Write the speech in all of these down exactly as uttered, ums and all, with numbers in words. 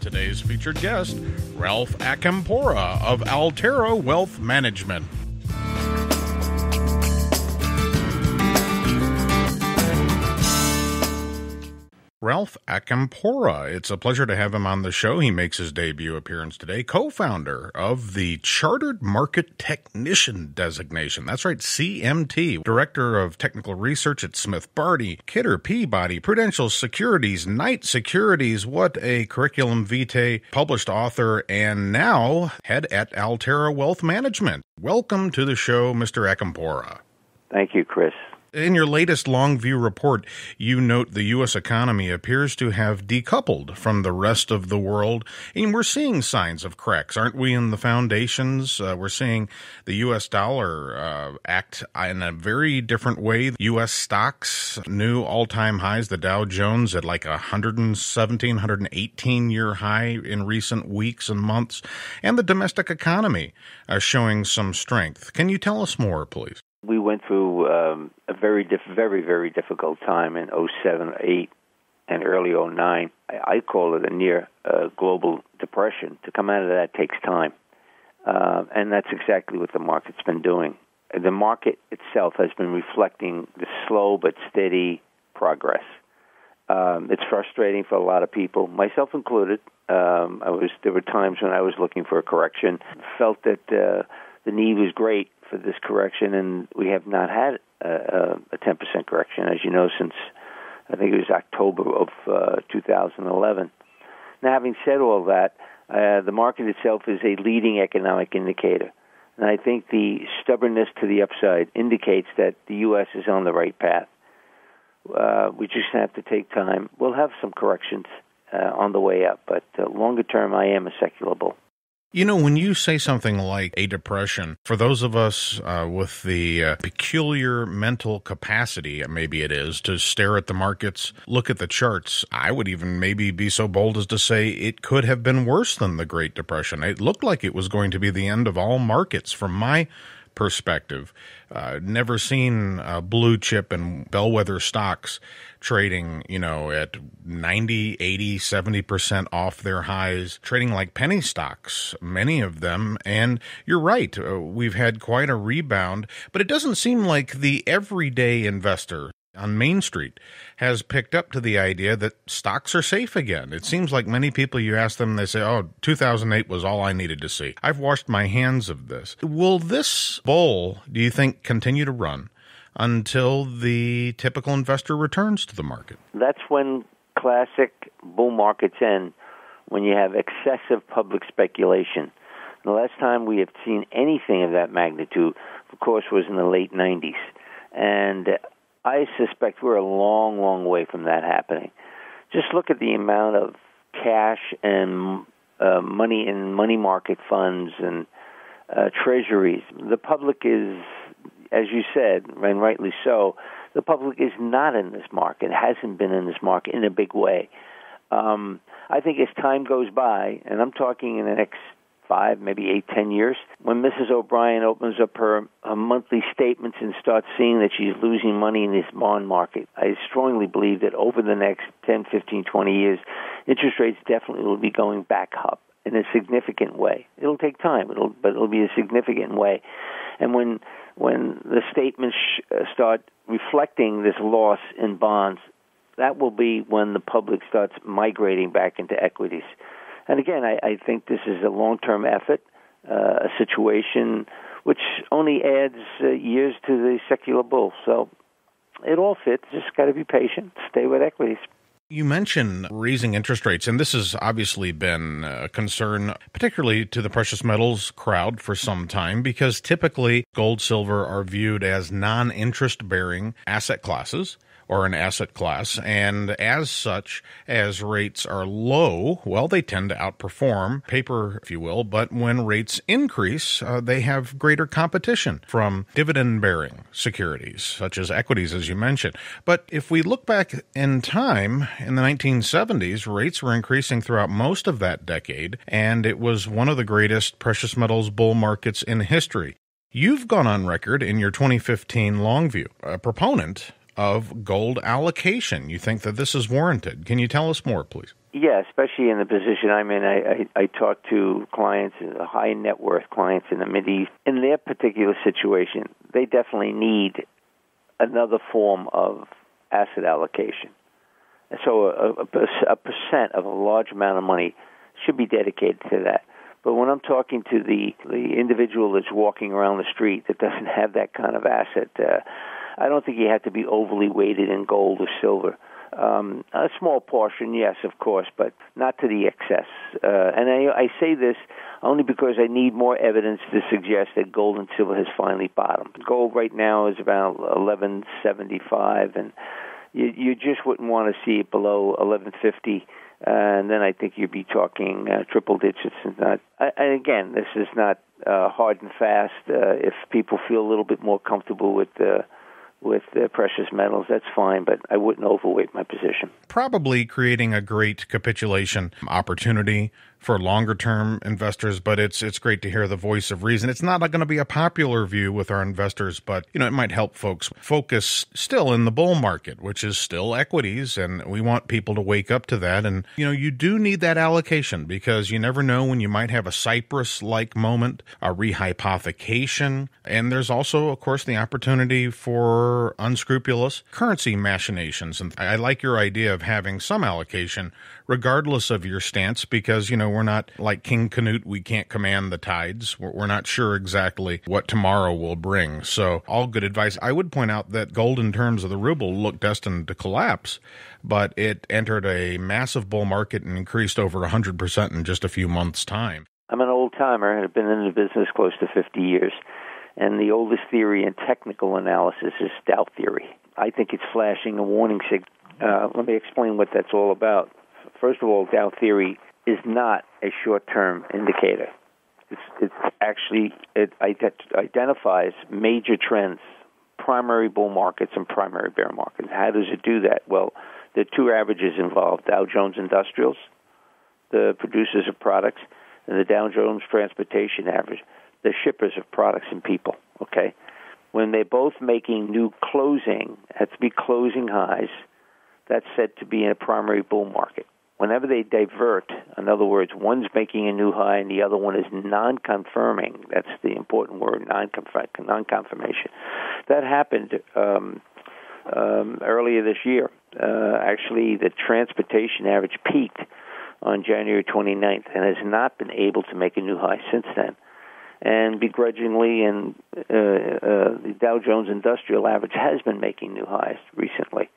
today's featured guest, Ralph Acampora of Altera Wealth Management. Ralph Acampora. It's a pleasure to have him on the show. He makes his debut appearance today, co-founder of the Chartered Market Technician designation. That's right, C M T, Director of Technical Research at Smith Barney, Kidder Peabody, Prudential Securities, Knight Securities. What a curriculum vitae, published author, and now head at Altera Wealth Management. Welcome to the show, Mister Acampora. Thank you, Chris. In your latest long view report, you note the U S economy appears to have decoupled from the rest of the world, and we're seeing signs of cracks, aren't we, in the foundations? Uh, we're seeing the U S dollar uh, act in a very different way. U S stocks, new all-time highs, the Dow Jones at like a one hundred seventeen, one hundred eighteen year high in recent weeks and months, and the domestic economy uh, showing some strength. Can you tell us more, please? We went through um, a very, diff- very, very difficult time in oh seven, eight, and early oh nine. I, I call it a near uh, global depression. To come out of that takes time, uh, and that's exactly what the market's been doing. The market itself has been reflecting the slow but steady progress. Um, it's frustrating for a lot of people, myself included. Um, I was there were times when I was looking for a correction, felt that uh, the need was great for this correction, and we have not had a, a ten percent correction, as you know, since I think it was October of uh, two thousand eleven. Now, having said all that, uh, the market itself is a leading economic indicator, and I think the stubbornness to the upside indicates that the U S is on the right path. Uh, we just have to take time. We'll have some corrections uh, on the way up, but uh, longer term, I am a secular bull. You know, when you say something like a depression, for those of us uh, with the uh, peculiar mental capacity, maybe it is, to stare at the markets, look at the charts, I would even maybe be so bold as to say it could have been worse than the Great Depression. It looked like it was going to be the end of all markets from my perspective. Uh, never seen uh, blue chip and bellwether stocks trading, you know, at ninety, eighty, seventy percent off their highs, trading like penny stocks, many of them. And you're right, uh, we've had quite a rebound, but it doesn't seem like the everyday investor on Main Street has picked up to the idea that stocks are safe again. It seems like many people, you ask them, they say, oh, two thousand eight was all I needed to see. I've washed my hands of this. Will this bull, do you think, continue to run until the typical investor returns to the market? That's when classic bull markets end, when you have excessive public speculation. The last time we have seen anything of that magnitude, of course, was in the late nineties. And I suspect we're a long, long way from that happening. Just look at the amount of cash and uh, money in money market funds and uh, treasuries. The public is, as you said, and rightly so, the public is not in this market, hasn't been in this market in a big way. Um, I think as time goes by, and I'm talking in the next five, maybe eight, ten years, when Missus O'Brien opens up her, her monthly statements and starts seeing that she's losing money in this bond market, I strongly believe that over the next ten, fifteen, twenty years, interest rates definitely will be going back up in a significant way. It'll take time, it'll, but it'll be a significant way. And when when the statements start reflecting this loss in bonds, that will be when the public starts migrating back into equities. And again, I, I think this is a long-term effort, uh, a situation which only adds uh, years to the secular bull. So it all fits. Just got to be patient. Stay with equities. You mentioned raising interest rates, and this has obviously been a concern, particularly to the precious metals crowd for some time, because typically gold, silver are viewed as non-interest-bearing asset classes, or an asset class, and as such, as rates are low, well, they tend to outperform paper, if you will, but when rates increase, uh, they have greater competition from dividend-bearing securities, such as equities, as you mentioned. But if we look back in time, in the nineteen seventies, rates were increasing throughout most of that decade, and it was one of the greatest precious metals bull markets in history. You've gone on record in your twenty fifteen long view, a proponent of gold allocation. You think that this is warranted. Can you tell us more, please? Yeah, especially in the position I'm in. I, I, I talk to clients, high net worth clients in the Mideast. In their particular situation, they definitely need another form of asset allocation. So a, a, a percent of a large amount of money should be dedicated to that. But when I'm talking to the, the individual that's walking around the street that doesn't have that kind of asset, uh, I don't think you have to be overly weighted in gold or silver. Um, a small portion, yes, of course, but not to the excess. Uh, and I, I say this only because I need more evidence to suggest that gold and silver has finally bottomed. Gold right now is about eleven seventy-five, and you, you just wouldn't want to see it below eleven fifty. Uh, and then I think you'd be talking uh, triple digits. And not. And again, this is not uh, hard and fast. Uh, if people feel a little bit more comfortable with uh, with uh, precious metals, that's fine, but I wouldn't overweight my position. Probably creating a great capitulation opportunity for longer-term investors, but it's it's great to hear the voice of reason. It's not going to be a popular view with our investors, but you know it might help folks focus still in the bull market, which is still equities, and we want people to wake up to that. And you know you do need that allocation because you never know when you might have a Cyprus-like moment, a rehypothecation, and there's also, of course, the opportunity for unscrupulous currency machinations. And I like your idea of having some allocation regardless of your stance, because, you know, we're not like King Canute. We can't command the tides. We're, we're not sure exactly what tomorrow will bring. So all good advice. I would point out that gold in terms of the ruble looked destined to collapse, but it entered a massive bull market and increased over one hundred percent in just a few months' time. I'm an old-timer. I've been in the business close to fifty years, and the oldest theory in technical analysis is Dow theory. I think it's flashing a warning signal. Uh, let me explain what that's all about. First of all, Dow theory is not a short-term indicator. It's, it's actually, it identifies major trends, primary bull markets and primary bear markets. How does it do that? Well, there are two averages involved, Dow Jones Industrials, the producers of products, and the Dow Jones Transportation average, the shippers of products and people, okay? When they're both making new closing, have to be closing highs, that's said to be in a primary bull market. Whenever they divert, in other words, one's making a new high and the other one is non-confirming, that's the important word, non-confirmation. That happened um, um, earlier this year. Uh, actually, the transportation average peaked on January twenty-ninth and has not been able to make a new high since then. And begrudgingly, and uh, uh, the Dow Jones Industrial Average has been making new highs recently.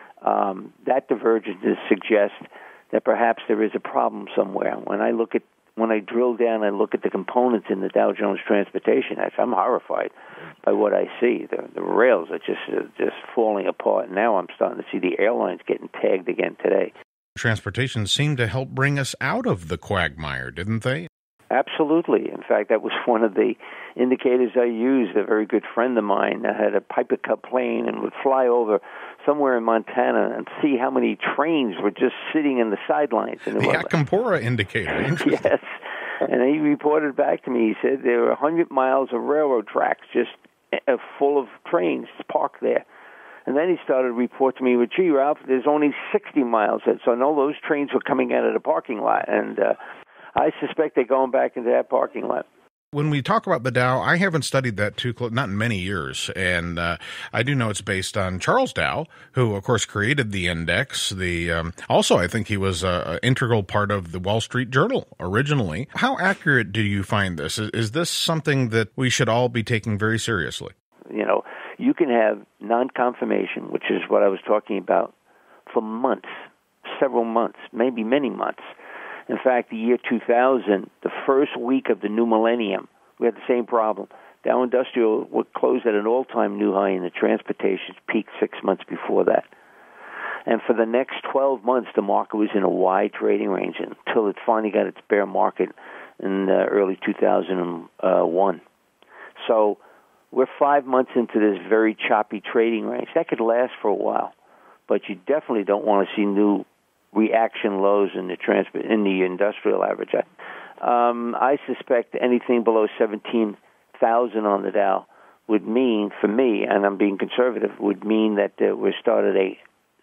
Um, that divergence suggests that perhaps there is a problem somewhere. When I look at, when I drill down and look at the components in the Dow Jones Transportation Average, I'm horrified by what I see. The, the rails are just uh, just falling apart. Now I'm starting to see the airlines getting tagged again today. Transportation seemed to help bring us out of the quagmire, didn't they? Absolutely. In fact, that was one of the indicators I used. A very good friend of mine had a Piper Cub plane and would fly over somewhere in Montana and see how many trains were just sitting in the sidelines. And the Acampora indicator. Yes. And he reported back to me, he said there were one hundred miles of railroad tracks just uh, full of trains parked there. And then he started to report to me, well, gee, Ralph, there's only sixty miles. So no, those trains were coming out of the parking lot. And uh, I suspect they're going back into that parking lot. When we talk about the Dow, I haven't studied that too close, not in many years. And uh, I do know it's based on Charles Dow, who, of course, created the index. The um, also, I think he was an integral part of the Wall Street Journal originally. How accurate do you find this? Is, is this something that we should all be taking very seriously? You know, you can have non-confirmation, which is what I was talking about, for months, several months, maybe many months. In fact, the year two thousand, the first week of the new millennium, we had the same problem. Dow Industrial would close at an all-time new high, and the transportation peaked six months before that. And for the next twelve months, the market was in a wide trading range until it finally got its bear market in uh, early two thousand one. So we're five months into this very choppy trading range. That could last for a while, but you definitely don't want to see new reaction lows in the transport in the industrial average. Um, I suspect anything below seventeen thousand on the Dow would mean, for me, and I'm being conservative, would mean that uh, we started a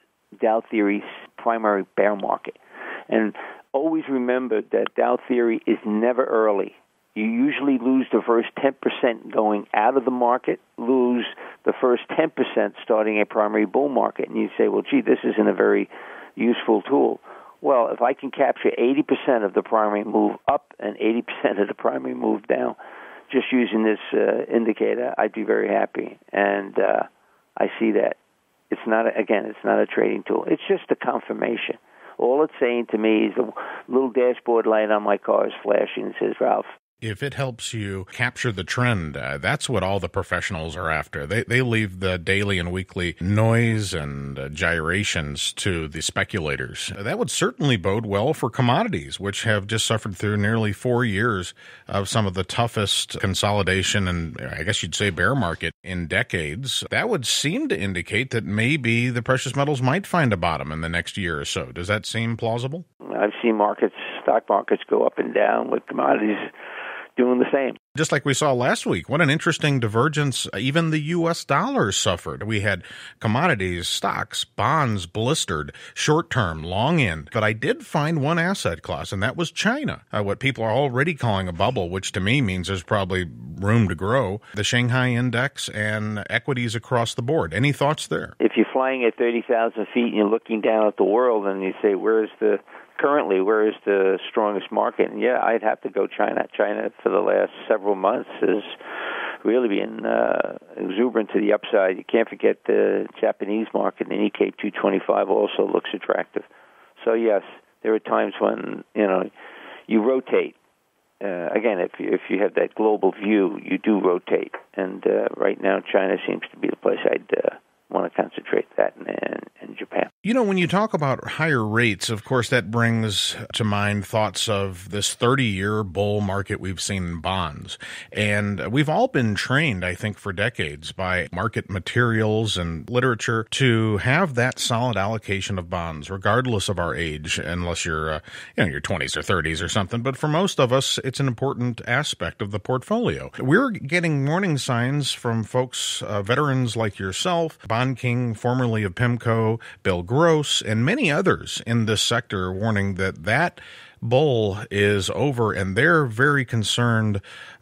Dow Theory's primary bear market. And always remember that Dow Theory is never early. You usually lose the first ten percent going out of the market, lose the first ten percent starting a primary bull market. And you say, well, gee, this isn't a very useful tool. Well, if I can capture eighty percent of the primary move up and eighty percent of the primary move down, just using this uh, indicator, I'd be very happy. And uh, I see that. It's not, a, again, it's not a trading tool. It's just a confirmation. All it's saying to me is the little dashboard light on my car is flashing and says, Ralph, if it helps you capture the trend, uh, that's what all the professionals are after. They they leave the daily and weekly noise and uh, gyrations to the speculators. That would certainly bode well for commodities, which have just suffered through nearly four years of some of the toughest consolidation and I guess you'd say bear market in decades. That would seem to indicate that maybe the precious metals might find a bottom in the next year or so. Does that seem plausible? I've seen markets, stock markets go up and down with commodities doing the same. Just like we saw last week, what an interesting divergence. Even the U S dollar suffered. We had commodities, stocks, bonds blistered, short-term, long end. But I did find one asset class, and that was China, uh, what people are already calling a bubble, which to me means there's probably room to grow. The Shanghai Index and equities across the board. Any thoughts there? If you're flying at thirty thousand feet and you're looking down at the world and you say, where's the currently, where is the strongest market? And yeah, I'd have to go China. China for the last several months has really been uh, exuberant to the upside. You can't forget the Japanese market. The Nikkei two twenty-five also looks attractive. So yes, there are times when, you know, you rotate. Uh, again, if you, if you have that global view, you do rotate. And uh, right now, China seems to be the place I'd uh, want to concentrate that in, in, in Japan. You know, when you talk about higher rates, of course, that brings to mind thoughts of this thirty-year bull market we've seen in bonds. And we've all been trained, I think, for decades by market materials and literature to have that solid allocation of bonds, regardless of our age, unless you're, uh, you know, your twenties or thirties or something. But for most of us, it's an important aspect of the portfolio. We're getting warning signs from folks, uh, veterans like yourself, Bond King, formerly of PIMCO, Bill Gross, and many others in this sector, warning that that bull is over, and they're very concerned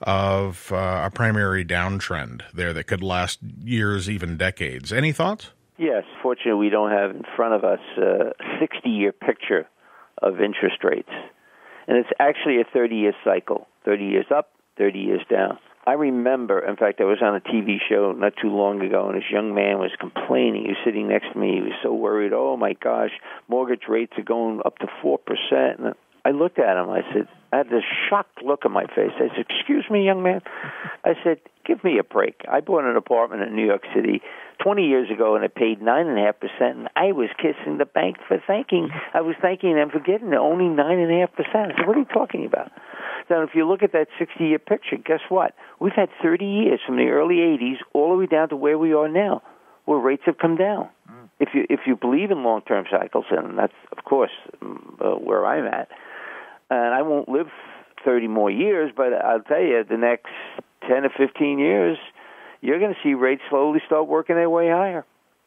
of uh, a primary downtrend there that could last years, even decades. Any thoughts? Yes. Fortunately, we don't have in front of us a sixty-year picture of interest rates. And it's actually a thirty-year cycle, thirty years up, thirty years down. I remember, in fact, I was on a T V show not too long ago, and this young man was complaining. He was sitting next to me. He was so worried. Oh, my gosh, mortgage rates are going up to four percent. And I looked at him. I said, I had this shocked look on my face. I said, excuse me, young man. I said, give me a break. I bought an apartment in New York City twenty years ago, and I paid nine point five percent, and I was kissing the bank for thanking. I was thanking them for getting it, only nine point five percent. I said, what are you talking about? Now, if you look at that sixty-year picture, guess what? We've had thirty years from the early eighties all the way down to where we are now, where rates have come down. Mm. If you if you believe in long-term cycles, and that's, of course, uh, where I'm at, and I won't live thirty more years, but I'll tell you, the next ten or fifteen years, you're going to see rates slowly start working their way higher.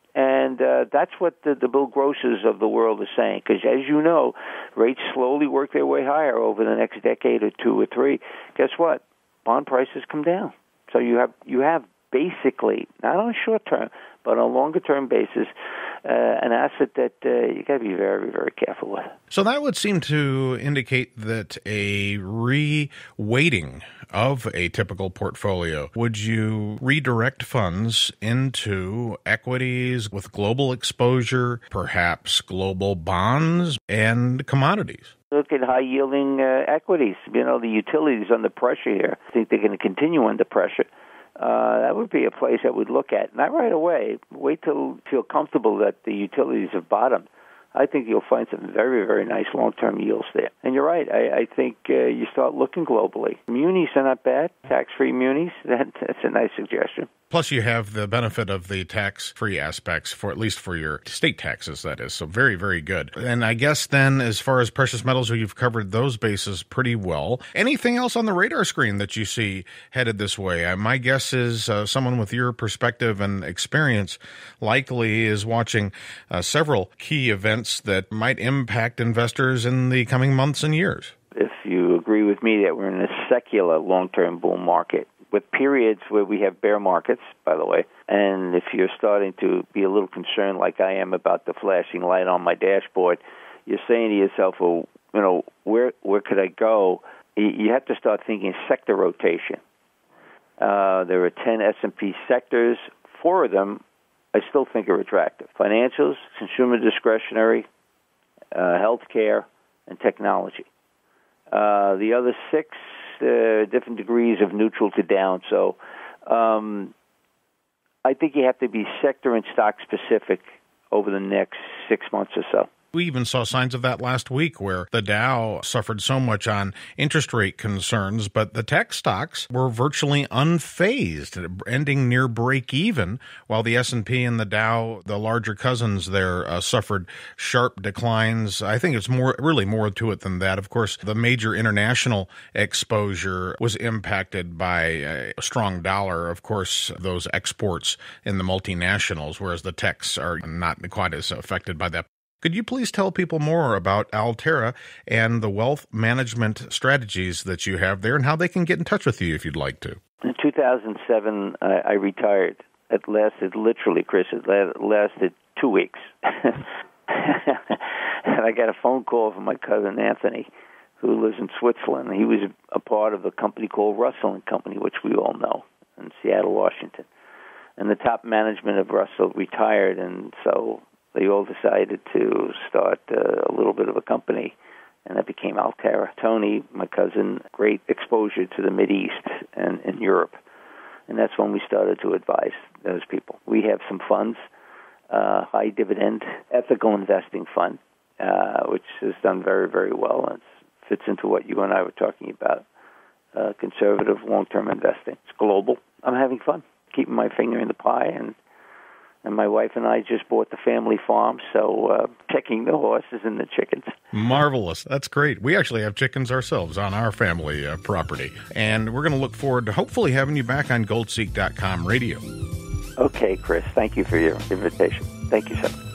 And uh, that's what the, the Bill Grosses of the world are saying, because as you know, rates slowly work their way higher over the next decade or two or three. Guess what? Bond prices come down. So you have you have basically, not on a short term, but on a longer term basis, uh, an asset that uh, you got to be very, very careful with. So that would seem to indicate that a re-weighting of a typical portfolio, would you redirect funds into equities with global exposure, perhaps global bonds and commodities? Look at high-yielding uh, equities. You know, the utilities under pressure here. I think they're going to continue under pressure. Uh, that would be a place I would look at. Not right away. Wait till you feel comfortable that the utilities have bottomed. I think you'll find some very, very nice long-term yields there. And you're right. I, I think uh, you start looking globally. Munis are not bad. Tax-free munis, that, that's a nice suggestion. Plus, you have the benefit of the tax-free aspects, for at least for your state taxes, that is. So very, very good. And I guess then, as far as precious metals, you've covered those bases pretty well. Anything else on the radar screen that you see headed this way? Uh, my guess is uh, someone with your perspective and experience likely is watching uh, several key events that might impact investors in the coming months and years. If you agree with me that we're in a secular long-term bull market, with periods where we have bear markets, by the way, and if you're starting to be a little concerned like I am about the flashing light on my dashboard, you're saying to yourself, well, you know, where where could I go? You have to start thinking sector rotation. Uh, there are ten S and P sectors. Four of them I still think are attractive. Financials, consumer discretionary, uh, healthcare, and technology. Uh, the other six, Uh, different degrees of neutral to down. So um, I think you have to be sector and stock specific over the next six months or so. We even saw signs of that last week where the Dow suffered so much on interest rate concerns, but the tech stocks were virtually unfazed, ending near break even, while the S and P and the Dow, the larger cousins there, uh, suffered sharp declines. I think it's more, really more to it than that. Of course, the major international exposure was impacted by a strong dollar. Of course, those exports in the multinationals, whereas the techs are not quite as affected by that. Could you please tell people more about Altera and the wealth management strategies that you have there and how they can get in touch with you if you'd like to? In two thousand seven, I, I retired. It lasted literally, Chris, it lasted two weeks. And I got a phone call from my cousin Anthony, who lives in Switzerland. He was a part of a company called Russell and Company, which we all know, in Seattle, Washington. And the top management of Russell retired, and so they all decided to start uh, a little bit of a company, and that became Altera. Tony, my cousin, great exposure to the Mideast and in Europe, and that's when we started to advise those people. We have some funds, uh, high dividend, ethical investing fund, uh, which has done very, very well, and fits into what you and I were talking about, uh, conservative long-term investing. It's global. I'm having fun, keeping my finger in the pie, and And my wife and I just bought the family farm, so uh, checking the horses and the chickens. Marvelous. That's great. We actually have chickens ourselves on our family uh, property. And we're going to look forward to hopefully having you back on gold seek dot com radio. Okay, Chris. Thank you for your invitation. Thank you, sir.